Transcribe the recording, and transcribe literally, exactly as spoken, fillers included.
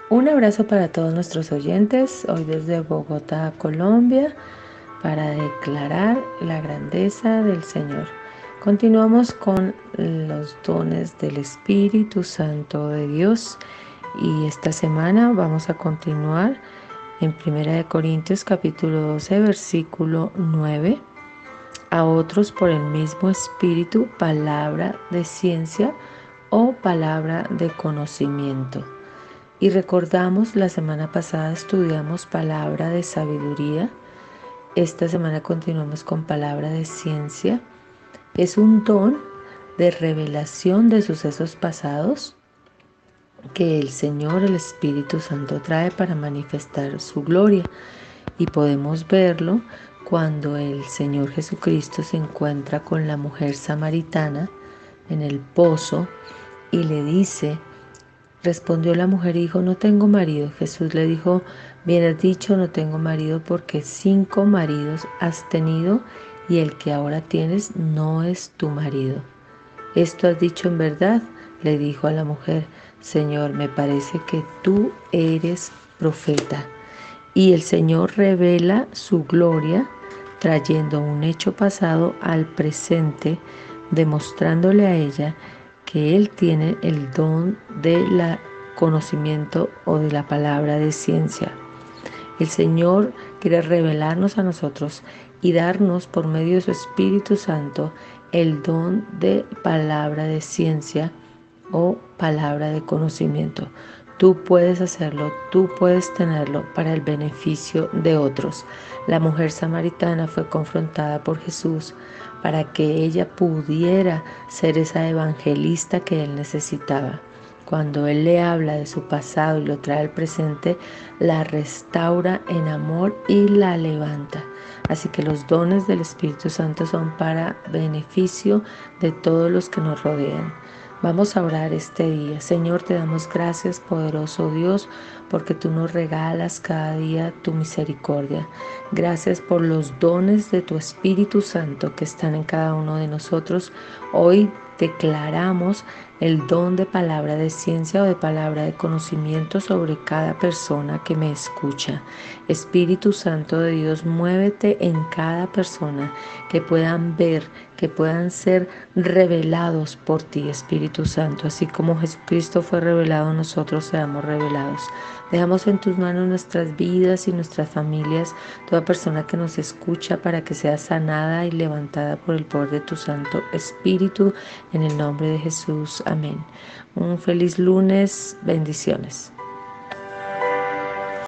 Un abrazo para todos nuestros oyentes, hoy desde Bogotá, Colombia, para declarar la grandeza del Señor. Continuamos con los dones del Espíritu Santo de Dios y esta semana vamos a continuar en Primera de Corintios capítulo doce, versículo nueve. A otros por el mismo Espíritu, palabra de ciencia o palabra de conocimiento. Y recordamos, la semana pasada estudiamos palabra de sabiduría. Esta semana continuamos con palabra de ciencia. Es un don de revelación de sucesos pasados que el Señor, el Espíritu Santo, trae para manifestar su gloria. Y podemos verlo cuando el Señor Jesucristo se encuentra con la mujer samaritana en el pozo y le dice: respondió la mujer y dijo: no tengo marido. Jesús le dijo: bien has dicho, no tengo marido, porque cinco maridos has tenido y el que ahora tienes no es tu marido. Esto has dicho en verdad, le dijo a la mujer. Señor, me parece que tú eres profeta. Y el Señor revela su gloria trayendo un hecho pasado al presente, demostrándole a ella que Él tiene el don del conocimiento o de la palabra de ciencia. El Señor quiere revelarnos a nosotros y darnos por medio de su Espíritu Santo el don de palabra de ciencia o palabra de conocimiento. Tú puedes hacerlo, tú puedes tenerlo para el beneficio de otros. La mujer samaritana fue confrontada por Jesús para que ella pudiera ser esa evangelista que él necesitaba. Cuando él le habla de su pasado y lo trae al presente, la restaura en amor y la levanta. Así que los dones del Espíritu Santo son para beneficio de todos los que nos rodean. Vamos a orar este día. Señor, te damos gracias, poderoso Dios, porque tú nos regalas cada día tu misericordia. Gracias por los dones de tu Espíritu Santo que están en cada uno de nosotros. Hoy declaramos el don de palabra de ciencia o de palabra de conocimiento sobre cada persona que me escucha. Espíritu Santo de Dios, muévete en cada persona, que puedan ver, que puedan ser revelados por ti, Espíritu Santo. Así como Jesucristo fue revelado, nosotros seamos revelados. Dejamos en tus manos nuestras vidas y nuestras familias, toda persona que nos escucha, para que sea sanada y levantada por el poder de tu Santo Espíritu, en el nombre de Jesús. Amén. Un feliz lunes. Bendiciones.